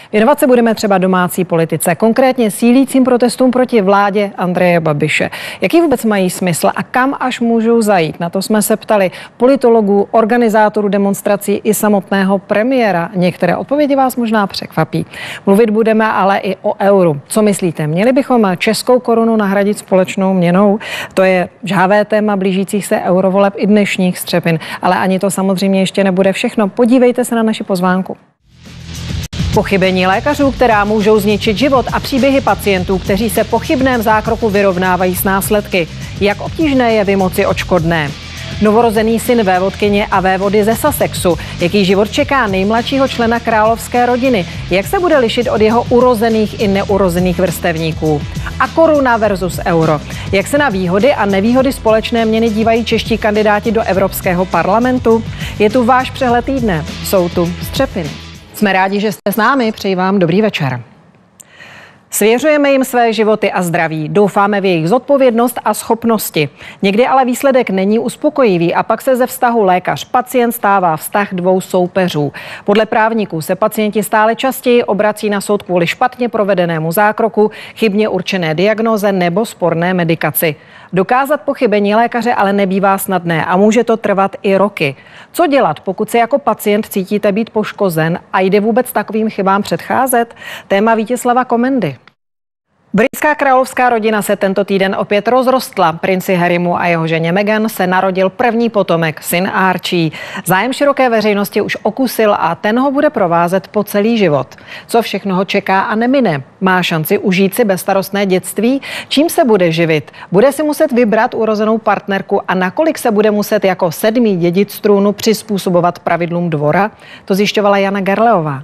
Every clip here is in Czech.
Věnovat se budeme třeba domácí politice, konkrétně sílícím protestům proti vládě Andreje Babiše. Jaký vůbec mají smysl a kam až můžou zajít? Na to jsme se ptali politologů, organizátorů demonstrací i samotného premiéra. Některé odpovědi vás možná překvapí. Mluvit budeme ale i o euru. Co myslíte? Měli bychom českou korunu nahradit společnou měnou? To je žhavé téma blížících se eurovoleb i dnešních střepin. Ale ani to samozřejmě ještě nebude všechno. Podívejte se na naši pozvánku. Pochybení lékařů, která můžou zničit život, a příběhy pacientů, kteří se po chybném zákroku vyrovnávají s následky. Jak obtížné je vymoci odškodné? Novorozený syn vévodkyně a vévody ze Sussexu. Jaký život čeká nejmladšího člena královské rodiny? Jak se bude lišit od jeho urozených i neurozených vrstevníků? A koruna versus euro. Jak se na výhody a nevýhody společné měny dívají čeští kandidáti do Evropského parlamentu? Je tu váš přehled týdne. Jsou tu střepiny. Jsme rádi, že jste s námi. Přeji vám dobrý večer. Svěřujeme jim své životy a zdraví. Doufáme v jejich zodpovědnost a schopnosti. Někdy ale výsledek není uspokojivý a pak se ze vztahu lékař-pacient stává vztah dvou soupeřů. Podle právníků se pacienti stále častěji obrací na soud kvůli špatně provedenému zákroku, chybně určené diagnóze nebo sporné medikaci. Dokázat pochybení lékaře ale nebývá snadné a může to trvat i roky. Co dělat, pokud se jako pacient cítíte být poškozen a jde vůbec takovým chybám předcházet? Téma Vítězslava Komendy. Britská královská rodina se tento týden opět rozrostla. Princi Harrymu a jeho ženě Meghan se narodil první potomek, syn Archie. Zájem široké veřejnosti už okusil a ten ho bude provázet po celý život. Co všechno ho čeká a nemine? Má šanci užít si bezstarostné dětství? Čím se bude živit? Bude si muset vybrat urozenou partnerku a nakolik se bude muset jako 7. dědic trůnu přizpůsobovat pravidlům dvora? To zjišťovala Jana Gerleová.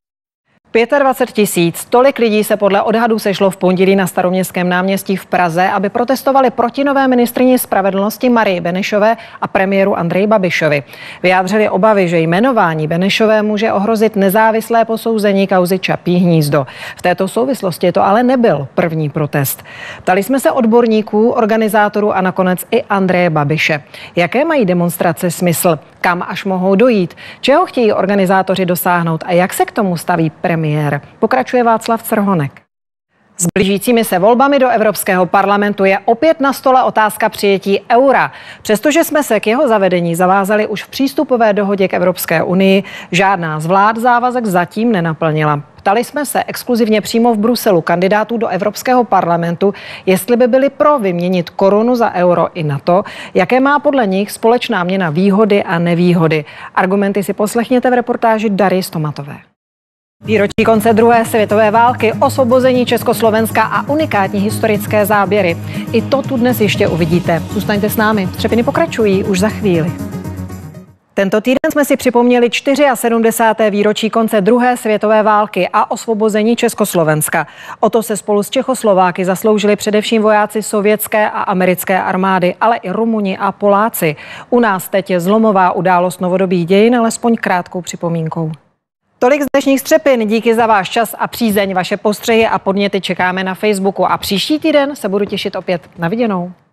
25 000, tolik lidí se podle odhadů sešlo v pondělí na Staroměstském náměstí v Praze, aby protestovali proti nové ministryni spravedlnosti Marii Benešové a premiéru Andreji Babišovi. Vyjádřili obavy, že jmenování Benešové může ohrozit nezávislé posouzení kauzy Čapí hnízdo. V této souvislosti to ale nebyl první protest. Ptali jsme se odborníků, organizátorů a nakonec i Andreje Babiše. Jaké mají demonstrace smysl? Kam až mohou dojít? Čeho chtějí organizátoři dosáhnout a jak se k tomu staví premiér? Pokračuje Václav Crhonek. S blížícími se volbami do Evropského parlamentu je opět na stole otázka přijetí eura. Přestože jsme se k jeho zavedení zavázali už v přístupové dohodě k Evropské unii, žádná z vlád závazek zatím nenaplnila. Ptali jsme se exkluzivně přímo v Bruselu kandidátů do Evropského parlamentu, jestli by byli pro vyměnit korunu za euro i na to, jaké má podle nich společná měna výhody a nevýhody. Argumenty si poslechněte v reportáži Dary Stomatové. Výročí konce druhé světové války, osvobození Československa a unikátní historické záběry. I to tu dnes ještě uvidíte. Zůstaňte s námi, střepiny pokračují už za chvíli. Tento týden jsme si připomněli 74. výročí konce druhé světové války a osvobození Československa. O to se spolu s Čechoslováky zasloužili především vojáci sovětské a americké armády, ale i Rumuni a Poláci. U nás teď je zlomová událost novodobých dějin, alespoň krátkou připomínkou. Tolik z dnešních střepin, díky za váš čas a přízeň, vaše postřehy a podněty čekáme na Facebooku a příští týden se budu těšit opět. Na viděnou.